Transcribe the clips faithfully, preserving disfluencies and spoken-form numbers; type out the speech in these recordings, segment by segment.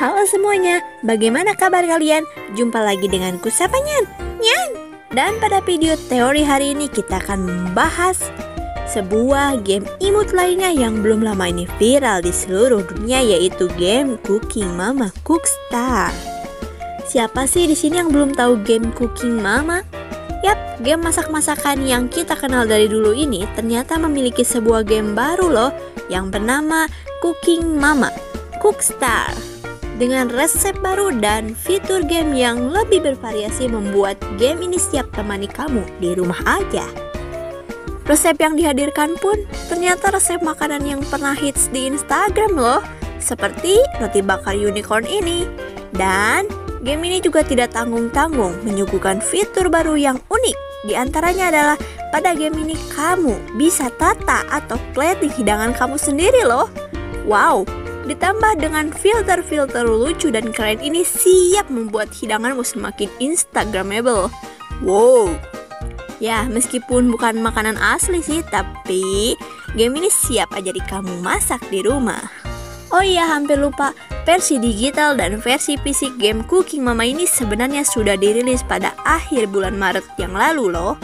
Halo semuanya, bagaimana kabar kalian? Jumpa lagi denganku Sapanyan, Nyan. Dan pada video teori hari ini kita akan membahas sebuah game imut lainnya yang belum lama ini viral di seluruh dunia, yaitu game Cooking Mama Cookstar. Siapa sih di sini yang belum tahu game Cooking Mama? Yap, game masak-masakan yang kita kenal dari dulu ini ternyata memiliki sebuah game baru loh yang bernama Cooking Mama Cookstar. Dengan resep baru dan fitur game yang lebih bervariasi membuat game ini siap temani kamu di rumah aja. Resep yang dihadirkan pun ternyata resep makanan yang pernah hits di Instagram loh, seperti roti bakar unicorn ini. Dan game ini juga tidak tanggung-tanggung menyuguhkan fitur baru yang unik. Di antaranya adalah pada game ini kamu bisa tata atau plating hidangan kamu sendiri loh. Wow! Ditambah dengan filter-filter lucu dan keren ini siap membuat hidanganmu semakin instagramable. Wow. Ya, meskipun bukan makanan asli sih, tapi game ini siap ajarin kamu masak di rumah. Oh iya, hampir lupa, versi digital dan versi fisik game Cooking Mama ini sebenarnya sudah dirilis pada akhir bulan Maret yang lalu loh.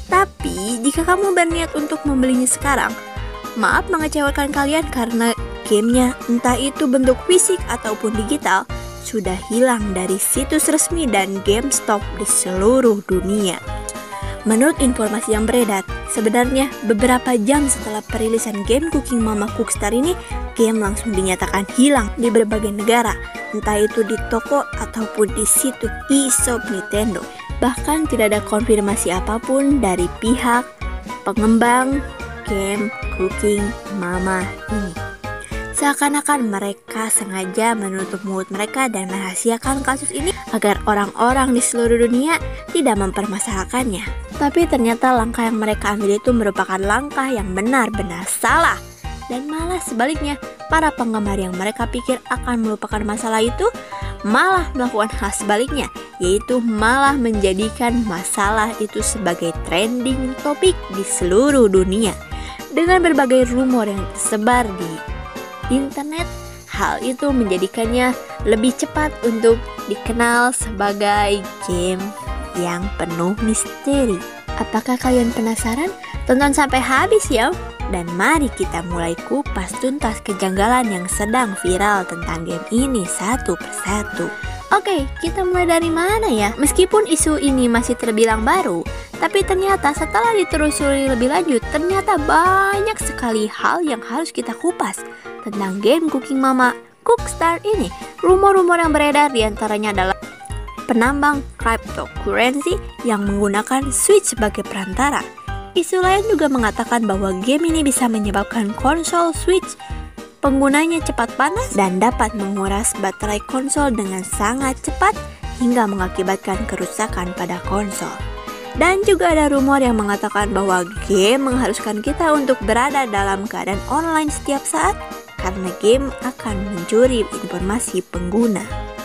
Tapi jika kamu berniat untuk membelinya sekarang, maaf mengecewakan kalian karena gamenya, entah itu bentuk fisik ataupun digital, sudah hilang dari situs resmi dan GameStop di seluruh dunia. Menurut informasi yang beredar, sebenarnya beberapa jam setelah perilisan game Cooking Mama Cookstar ini, game langsung dinyatakan hilang di berbagai negara, entah itu di toko ataupun di situs e-shop Nintendo. Bahkan tidak ada konfirmasi apapun dari pihak pengembang game Cooking Mama ini. Seakan-akan mereka sengaja menutup mulut mereka dan merahasiakan kasus ini agar orang-orang di seluruh dunia tidak mempermasalahkannya. Tapi ternyata langkah yang mereka ambil itu merupakan langkah yang benar-benar salah. Dan malah sebaliknya, para penggemar yang mereka pikir akan melupakan masalah itu malah melakukan hal sebaliknya, yaitu malah menjadikan masalah itu sebagai trending topik di seluruh dunia. Dengan berbagai rumor yang tersebar di internet, hal itu menjadikannya lebih cepat untuk dikenal sebagai game yang penuh misteri. Apakah kalian penasaran? Tonton sampai habis ya. Dan mari kita mulai kupas tuntas kejanggalan yang sedang viral tentang game ini satu persatu. Oke, kita mulai dari mana ya? Meskipun isu ini masih terbilang baru, tapi ternyata setelah ditelusuri lebih lanjut, ternyata banyak sekali hal yang harus kita kupas tentang game Cooking Mama Cookstar ini. Rumor-rumor yang beredar diantaranya adalah penambang cryptocurrency yang menggunakan Switch sebagai perantara. Isu lain juga mengatakan bahwa game ini bisa menyebabkan konsol Switch penggunanya cepat panas dan dapat menguras baterai konsol dengan sangat cepat hingga mengakibatkan kerusakan pada konsol. Dan juga ada rumor yang mengatakan bahwa game mengharuskan kita untuk berada dalam keadaan online setiap saat karena game akan mencuri informasi pengguna.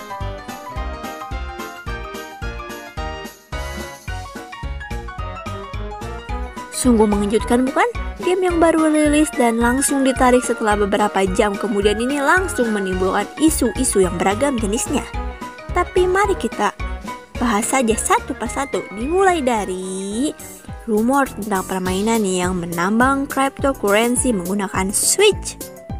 Sungguh mengejutkan bukan? Game yang baru rilis dan langsung ditarik setelah beberapa jam kemudian ini langsung menimbulkan isu-isu yang beragam jenisnya. Tapi mari kita bahas saja satu persatu, dimulai dari rumor tentang permainan yang menambang cryptocurrency menggunakan Switch.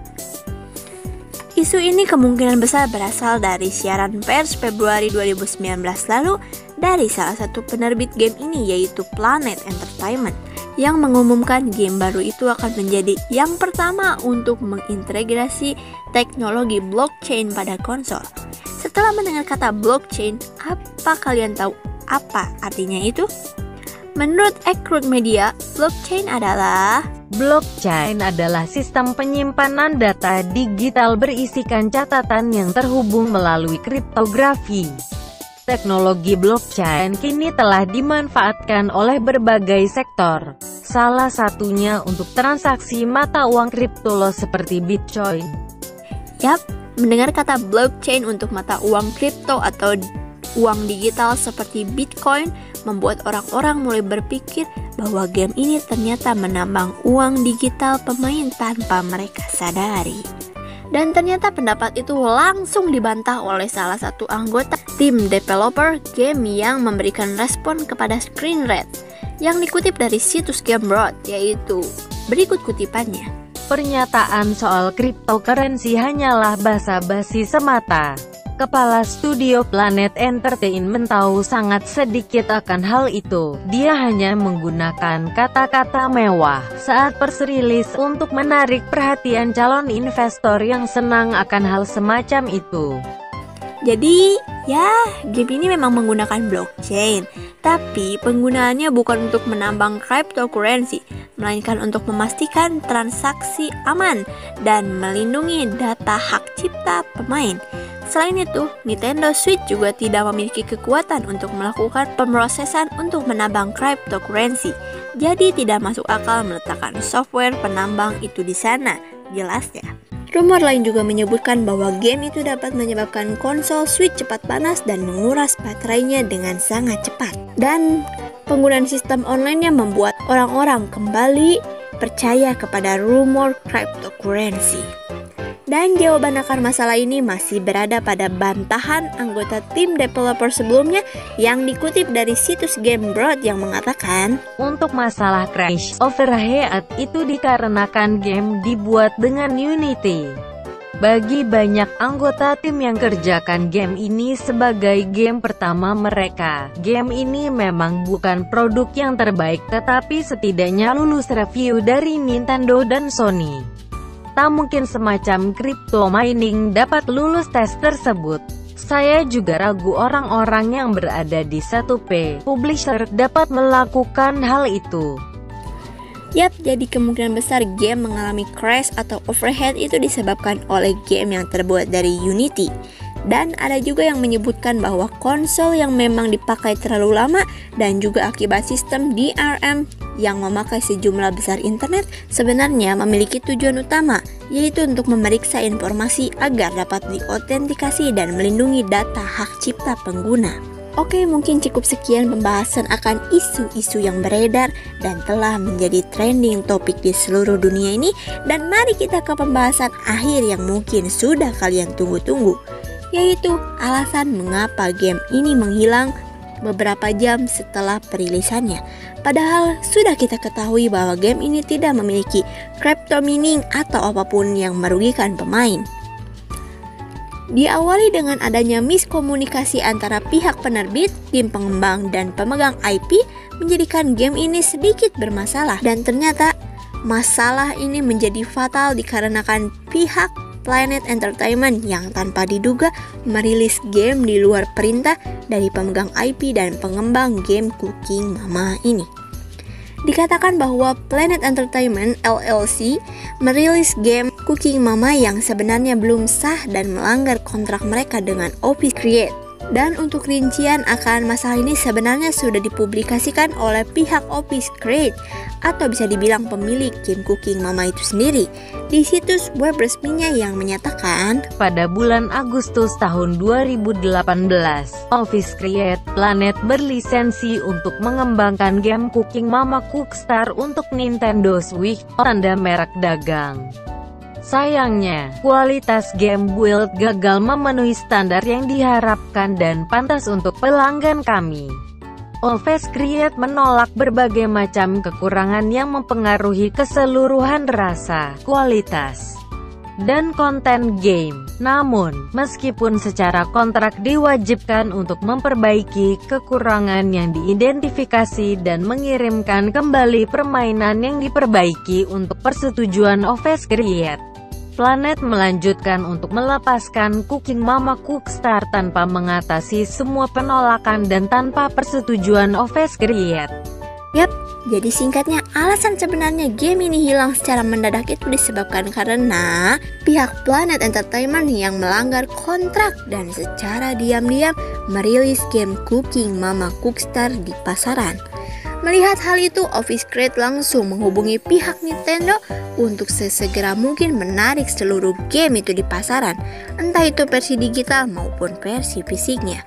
Isu ini kemungkinan besar berasal dari siaran pers Februari dua ribu sembilan belas lalu dari salah satu penerbit game ini, yaitu Planet Entertainment, yang mengumumkan game baru itu akan menjadi yang pertama untuk mengintegrasi teknologi blockchain pada konsol. Setelah mendengar kata blockchain, apa kalian tahu apa artinya itu? Menurut Accurate Media, blockchain adalah Blockchain adalah sistem penyimpanan data digital berisikan catatan yang terhubung melalui kriptografi. Teknologi blockchain kini telah dimanfaatkan oleh berbagai sektor, salah satunya untuk transaksi mata uang kripto seperti Bitcoin. Yap, mendengar kata blockchain untuk mata uang kripto atau uang digital seperti Bitcoin membuat orang-orang mulai berpikir bahwa game ini ternyata menambang uang digital pemain tanpa mereka sadari. Dan ternyata pendapat itu langsung dibantah oleh salah satu anggota tim developer game yang memberikan respon kepada Screen Rant yang dikutip dari situs GameBroad, yaitu berikut kutipannya. Pernyataan soal cryptocurrency hanyalah basa-basi semata. Kepala studio Planet Entertainment tahu sangat sedikit akan hal itu. Dia hanya menggunakan kata-kata mewah saat press release untuk menarik perhatian calon investor yang senang akan hal semacam itu. Jadi, ya, game ini memang menggunakan blockchain, tapi penggunaannya bukan untuk menambang cryptocurrency, melainkan untuk memastikan transaksi aman dan melindungi data hak cipta pemain. Selain itu, Nintendo Switch juga tidak memiliki kekuatan untuk melakukan pemrosesan untuk menambang cryptocurrency. Jadi tidak masuk akal meletakkan software penambang itu di sana, jelasnya. Rumor lain juga menyebutkan bahwa game itu dapat menyebabkan konsol Switch cepat panas dan menguras baterainya dengan sangat cepat. Dan penggunaan sistem online-nya membuat orang-orang kembali percaya kepada rumor cryptocurrency. Dan jawaban akar masalah ini masih berada pada bantahan anggota tim developer sebelumnya yang dikutip dari situs GameBroad yang mengatakan, untuk masalah crash overhead itu dikarenakan game dibuat dengan Unity. Bagi banyak anggota tim yang kerjakan game ini sebagai game pertama mereka, game ini memang bukan produk yang terbaik, tetapi setidaknya lulus review dari Nintendo dan Sony. Tak mungkin semacam crypto mining dapat lulus tes tersebut. Saya juga ragu orang-orang yang berada di satu P publisher dapat melakukan hal itu. Yap, jadi kemungkinan besar game mengalami crash atau overhead itu disebabkan oleh game yang terbuat dari Unity. Dan ada juga yang menyebutkan bahwa konsol yang memang dipakai terlalu lama dan juga akibat sistem D R M yang memakai sejumlah besar internet sebenarnya memiliki tujuan utama, yaitu untuk memeriksa informasi agar dapat diautentikasi dan melindungi data hak cipta pengguna. Oke, mungkin cukup sekian pembahasan akan isu-isu yang beredar dan telah menjadi trending topik di seluruh dunia ini. Dan mari kita ke pembahasan akhir yang mungkin sudah kalian tunggu-tunggu, yaitu alasan mengapa game ini menghilang beberapa jam setelah perilisannya. Padahal sudah kita ketahui bahwa game ini tidak memiliki crypto mining atau apapun yang merugikan pemain. Diawali dengan adanya miskomunikasi antara pihak penerbit, tim pengembang, dan pemegang I P menjadikan game ini sedikit bermasalah. Dan ternyata masalah ini menjadi fatal dikarenakan pihak Planet Entertainment yang tanpa diduga merilis game di luar perintah dari pemegang I P dan pengembang game Cooking Mama ini. Dikatakan bahwa Planet Entertainment L L C merilis game Cooking Mama yang sebenarnya belum sah dan melanggar kontrak mereka dengan Office Create. Dan untuk rincian akan masalah ini sebenarnya sudah dipublikasikan oleh pihak Office Create atau bisa dibilang pemilik game Cooking Mama itu sendiri di situs web resminya yang menyatakan pada bulan Agustus tahun dua ribu delapan belas, Office Create Planet berlisensi untuk mengembangkan game Cooking Mama Cookstar untuk Nintendo Switch, tanda merek dagang. Sayangnya, kualitas game build gagal memenuhi standar yang diharapkan dan pantas untuk pelanggan kami. Office Create menolak berbagai macam kekurangan yang mempengaruhi keseluruhan rasa, kualitas, dan konten game. Namun, meskipun secara kontrak diwajibkan untuk memperbaiki kekurangan yang diidentifikasi dan mengirimkan kembali permainan yang diperbaiki untuk persetujuan Office Create, Planet melanjutkan untuk melepaskan Cooking Mama Cookstar tanpa mengatasi semua penolakan dan tanpa persetujuan Office Create. Yap, jadi singkatnya alasan sebenarnya game ini hilang secara mendadak itu disebabkan karena pihak Planet Entertainment yang melanggar kontrak dan secara diam-diam merilis game Cooking Mama Cookstar di pasaran. Melihat hal itu, Office Create langsung menghubungi pihak Nintendo untuk sesegera mungkin menarik seluruh game itu di pasaran, entah itu versi digital maupun versi fisiknya.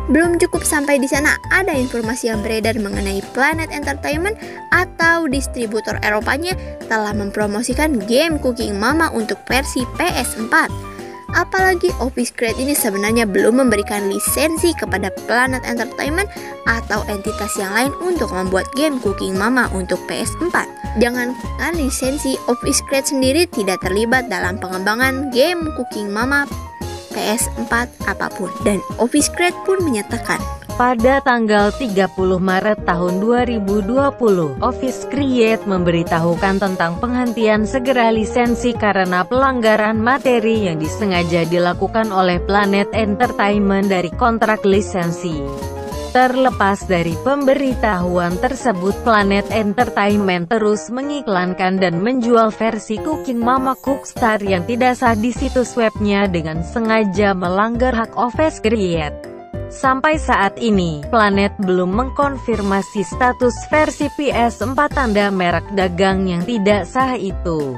Belum cukup sampai di sana, ada informasi yang beredar mengenai Planet Entertainment atau distributor Eropanya telah mempromosikan game Cooking Mama untuk versi P S empat. Apalagi Office Create ini sebenarnya belum memberikan lisensi kepada Planet Entertainment atau entitas yang lain untuk membuat game Cooking Mama untuk P S empat. Jangankan lisensi, Office Create sendiri tidak terlibat dalam pengembangan game Cooking Mama P S empat apapun. Dan Office Create pun menyatakan pada tanggal tiga puluh Maret tahun dua ribu dua puluh, Office Create memberitahukan tentang penghentian segera lisensi karena pelanggaran materi yang disengaja dilakukan oleh Planet Entertainment dari kontrak lisensi. Terlepas dari pemberitahuan tersebut, Planet Entertainment terus mengiklankan dan menjual versi Cooking Mama Cookstar yang tidak sah di situs webnya dengan sengaja melanggar hak Office Create. Sampai saat ini, Planet belum mengkonfirmasi status versi P S empat tanda merek dagang yang tidak sah itu.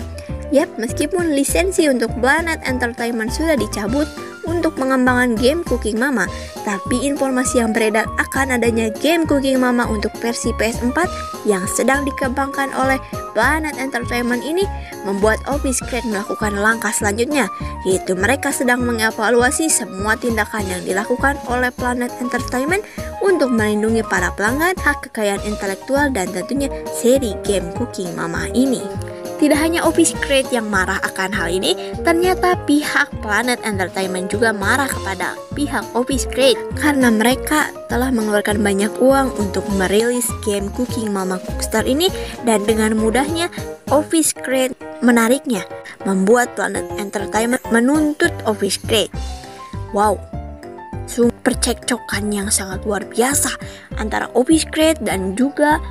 Yap, meskipun lisensi untuk Planet Entertainment sudah dicabut untuk mengembangkan game Cooking Mama, tapi informasi yang beredar akan adanya game Cooking Mama untuk versi P S empat yang sedang dikembangkan oleh Planet Entertainment ini membuat Office Create melakukan langkah selanjutnya, yaitu mereka sedang mengevaluasi semua tindakan yang dilakukan oleh Planet Entertainment untuk melindungi para pelanggan hak kekayaan intelektual dan tentunya seri game Cooking Mama ini. Tidak hanya Office Create yang marah akan hal ini, ternyata pihak Planet Entertainment juga marah kepada pihak Office Create karena mereka telah mengeluarkan banyak uang untuk merilis game Cooking Mama Cookstar ini, dan dengan mudahnya Office Create menariknya, membuat Planet Entertainment menuntut Office Create. Wow, sungguh percekcokan yang sangat luar biasa antara Office Create dan juga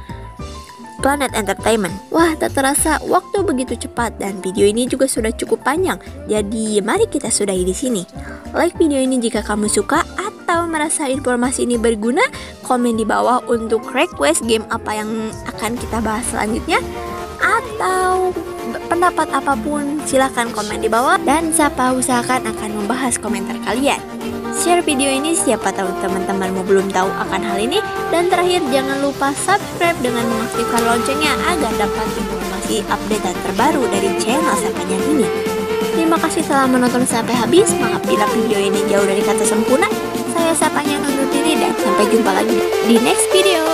Planet Entertainment. Wah, tak terasa waktu begitu cepat dan video ini juga sudah cukup panjang. Jadi mari kita sudahi di sini. Like video ini jika kamu suka atau merasa informasi ini berguna. Komen di bawah untuk request game apa yang akan kita bahas selanjutnya, atau pendapat apapun silahkan komen di bawah, dan Sapa usahakan akan membahas komentar kalian. Share video ini siapa tahu teman-temanmu belum tahu akan hal ini. Dan terakhir, jangan lupa subscribe dengan mengaktifkan loncengnya agar dapat informasi update terbaru dari channel Sapanyan ini. Terima kasih telah menonton sampai habis. Maaf bila video ini jauh dari kata sempurna. Saya Sapanyan undur diri dan sampai jumpa lagi di next video.